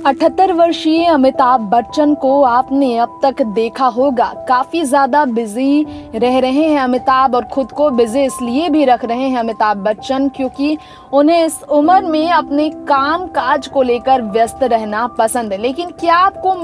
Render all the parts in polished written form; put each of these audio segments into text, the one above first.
78 वर्षीय अमिताभ बच्चन को आपने अब तक देखा होगा, काफी ज्यादा बिजी रह रहे हैं अमिताभ, और खुद को बिजी इसलिए भी रख रहे हैं अमिताभ बच्चन क्योंकि उन्हें इस उम्र में अपने काम काज को लेकर व्यस्त रहना पसंद है। लेकिन क्या आपको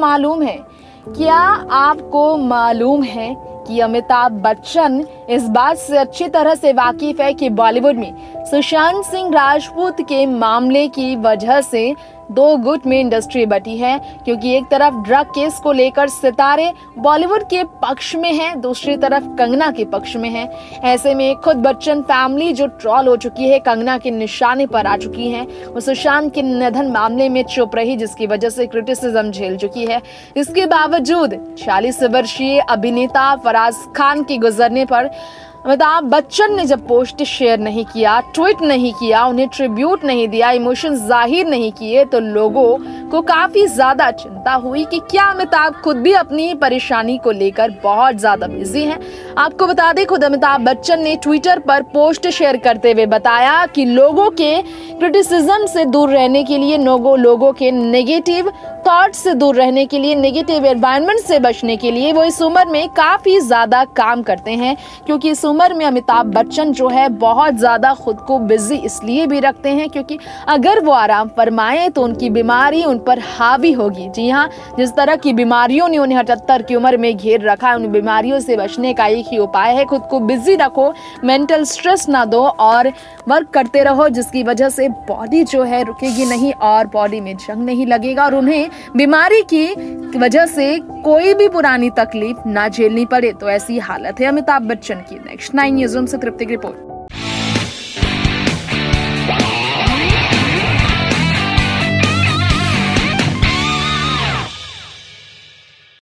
मालूम है कि अमिताभ बच्चन इस बात से अच्छी तरह से वाकिफ है कि बॉलीवुड में सुशांत सिंह राजपूत के मामले की वजह से दो गुट में इंडस्ट्री बटी है, क्योंकि एक तरफ ड्रग केस को लेकर सितारे बॉलीवुड के पक्ष में हैं, दूसरी तरफ कंगना के पक्ष में हैं। ऐसे में खुद बच्चन फैमिली जो ट्रोल हो चुकी है, कंगना के निशाने पर आ चुकी है, वो सुशांत के निधन मामले में चुप रही, जिसकी वजह से क्रिटिसिज्म झेल चुकी है। इसके बावजूद 40 वर्षीय अभिनेता फराज खान के गुजरने पर अमिताभ बच्चन ने जब पोस्ट शेयर नहीं किया, ट्वीट नहीं किया, उन्हें ट्रिब्यूट नहीं दिया, इमोशन जाहिर नहीं किए, तो लोगों को काफी ज्यादा चिंता हुई कि क्या अमिताभ खुद भी अपनी परेशानी को लेकर बहुत ज्यादा बिजी हैं। आपको बता दें, खुद अमिताभ बच्चन ने ट्विटर पर पोस्ट शेयर करते हुए बताया कि लोगों के क्रिटिसिज्म से दूर रहने के लिए, लोगों के नेगेटिव थॉट से दूर रहने के लिए, नेगेटिव एनवायरनमेंट से बचने के लिए वो इस उम्र में काफी ज्यादा काम करते हैं, क्योंकि इस उम्र में अमिताभ बच्चन जो है बहुत ज्यादा खुद को बिजी इसलिए भी रखते हैं क्योंकि अगर वो आराम फरमाए तो उनकी बीमारी उन पर हावी होगी। जी हाँ, जिस तरह की बीमारियों ने उन्हें 78 की उम्र में घेर रखा है, उन बीमारियों से बचने का एक ही उपाय है, खुद को बिजी रखो, मेंटल स्ट्रेस ना दो और वर्क करते रहो, जिसकी वजह से बॉडी जो है रुकेगी नहीं और बॉडी में जंग नहीं लगेगा और उन्हें बीमारी की वजह से कोई भी पुरानी तकलीफ ना झेलनी पड़े। तो ऐसी हालत है अमिताभ बच्चन की। नेक्स्ट 9 न्यूज़ रूम से तृप्ति की रिपोर्ट।